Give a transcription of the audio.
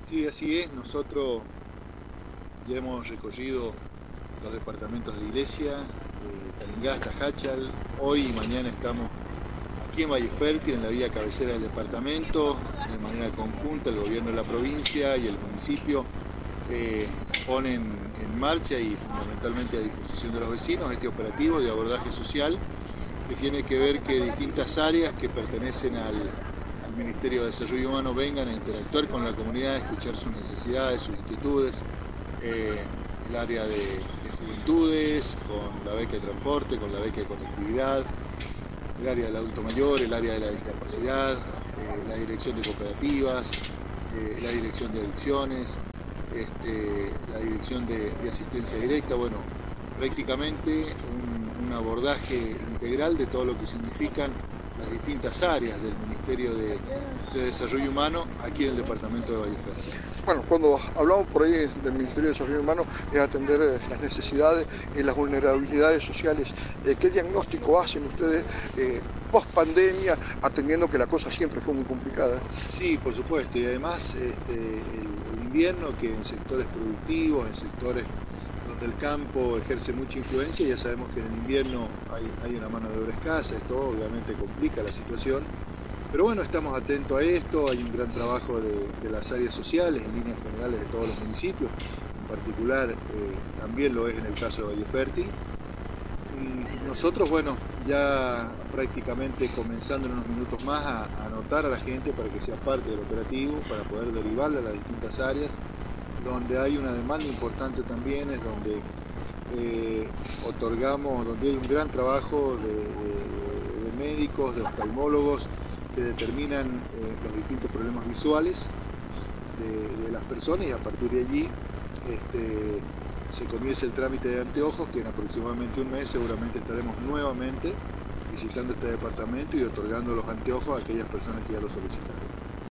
Sí, así es. Nosotros ya hemos recorrido los departamentos de Ilesia, Calingasta, Jáchal. Hoy y mañana estamos aquí en Valle Fértil, en la vía cabecera del departamento. De manera conjunta, el gobierno de la provincia y el municipio ponen en marcha y fundamentalmente a disposición de los vecinos este operativo de abordaje social que tiene que ver que distintas áreas que pertenecen al Ministerio de Desarrollo Humano vengan a interactuar con la comunidad, a escuchar sus necesidades, sus inquietudes, el área de juventudes, con la beca de transporte, con la beca de conectividad, el área del adulto mayor, el área de la discapacidad, la dirección de cooperativas, la dirección de adicciones, la dirección de asistencia directa, bueno, prácticamente un abordaje integral de todo lo que significan las distintas áreas del Ministerio de Desarrollo Humano aquí en el departamento de Valle Fértil. Bueno, cuando hablamos por ahí del Ministerio de Desarrollo Humano es atender las necesidades y las vulnerabilidades sociales. ¿Qué diagnóstico hacen ustedes post pandemia, atendiendo que la cosa siempre fue muy complicada? Sí, por supuesto, y además el invierno, que en sectores productivos, en sectores donde el campo ejerce mucha influencia, ya sabemos que en el invierno hay una mano de obra escasa, esto obviamente complica la situación, pero bueno, estamos atentos a esto, hay un gran trabajo de las áreas sociales en líneas generales de todos los municipios, en particular también lo es en el caso de Valle Fértil. Y nosotros, bueno, ya prácticamente comenzando en unos minutos más a anotar a la gente para que sea parte del operativo, para poder derivarla a las distintas áreas. Donde hay una demanda importante también es donde donde hay un gran trabajo de médicos, de oftalmólogos que determinan los distintos problemas visuales de las personas, y a partir de allí se comienza el trámite de anteojos, que en aproximadamente un mes seguramente estaremos nuevamente visitando este departamento y otorgando los anteojos a aquellas personas que ya lo solicitaron.